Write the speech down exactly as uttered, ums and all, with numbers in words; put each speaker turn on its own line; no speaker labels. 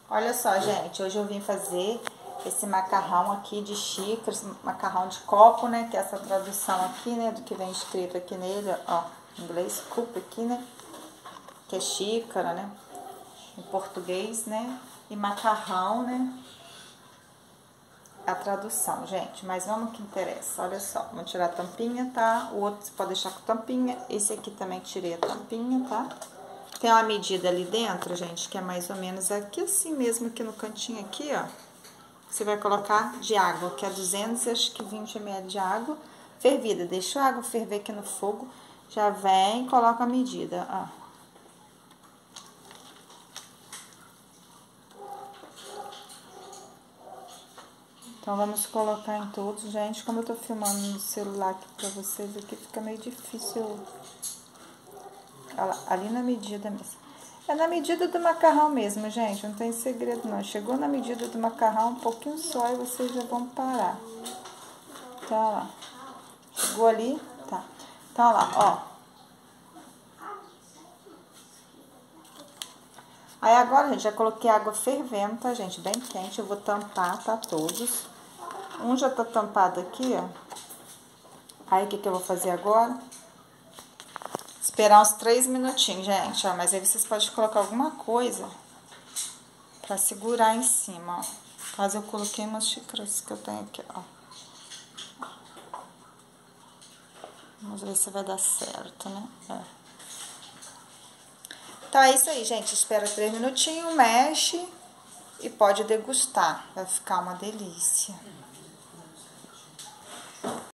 Olha só, gente, hoje eu vim fazer esse macarrão aqui de xícaras, macarrão de copo, né? Que é essa tradução aqui, né? Do que vem escrito aqui nele, ó, em inglês, cup aqui, né? Que é xícara, né? Em português, né? E macarrão, né? A tradução, gente. Mas vamos que interessa. Olha só, vamos tirar a tampinha, tá? O outro você pode deixar com tampinha. Esse aqui também tirei a tampinha, tá? Tem uma medida ali dentro, gente, que é mais ou menos aqui assim mesmo, aqui no cantinho aqui, ó. Você vai colocar de água, que é duzentos e acho que vinte mililitros de água fervida. Deixa a água ferver aqui no fogo, já vem e coloca a medida, ó. Então, vamos colocar em todos, gente. Como eu tô filmando no celular aqui pra vocês, aqui fica meio difícil. Ali na medida mesmo. É na medida do macarrão mesmo, gente. Não tem segredo, não. Chegou na medida do macarrão, um pouquinho só, e vocês já vão parar. Tá lá. Chegou ali? Tá. Tá lá, ó. Aí agora, gente, já coloquei água fervendo, tá, gente? Bem quente. Eu vou tampar, tá? Todos. Um já tá tampado aqui, ó. Aí, o que que eu vou fazer agora? Esperar uns três minutinhos, gente, ó. Mas aí vocês podem colocar alguma coisa pra segurar em cima, ó. Caso eu coloquei umas xícaras que eu tenho aqui, ó. Vamos ver se vai dar certo, né? É. Então é isso aí, gente. Espera três minutinhos, mexe e pode degustar. Vai ficar uma delícia.